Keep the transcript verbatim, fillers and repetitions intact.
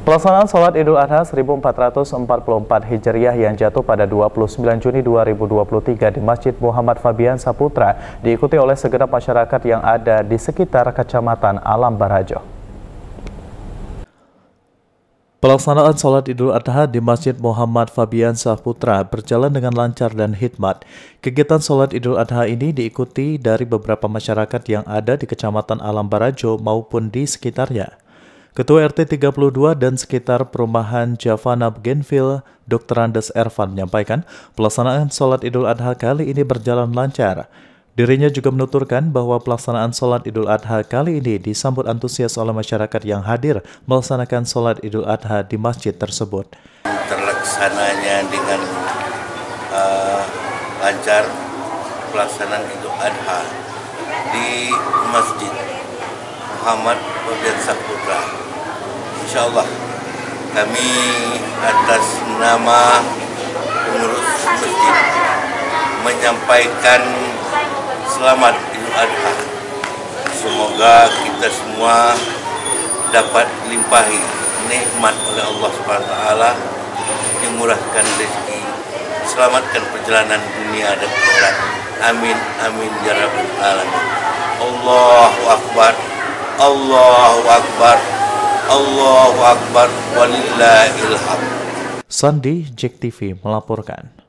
Pelaksanaan Salat Idul Adha seribu empat ratus empat puluh empat Hijriah yang jatuh pada dua puluh sembilan Juni dua ribu dua puluh tiga di Masjid Muhammad Fabian Saputra diikuti oleh segenap masyarakat yang ada di sekitar Kecamatan Alam Barajo. Pelaksanaan Salat Idul Adha di Masjid Muhammad Fabian Saputra berjalan dengan lancar dan hikmat. Kegiatan Salat Idul Adha ini diikuti dari beberapa masyarakat yang ada di Kecamatan Alam Barajo maupun di sekitarnya. Ketua R T tiga puluh dua dan sekitar perumahan Javana Genville, Dokter Andes Ervan menyampaikan pelaksanaan Salat Idul Adha kali ini berjalan lancar. Dirinya juga menuturkan bahwa pelaksanaan Salat Idul Adha kali ini disambut antusias oleh masyarakat yang hadir melaksanakan Salat Idul Adha di masjid tersebut. Terlaksananya dengan uh, lancar pelaksanaan Idul Adha di Masjid Muhammad Fabian Saputra. Insya Allah kami atas nama pengurus masjid menyampaikan selamat Idul Adha. Semoga kita semua dapat limpahi nikmat oleh Allah Subhanahu wa taala, dimurahkan rezeki, selamatkan perjalanan dunia dan akhirat. Amin amin ya rabbal alamin. Allahu akbar. Allahu akbar. Allahu akbar walillahil hamd. Sandi, J E K T V melaporkan.